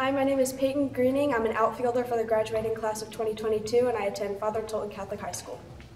Hi, my name is Peyton Greening. I'm an outfielder for the graduating class of 2022, and I attend Father Tolton Catholic High School.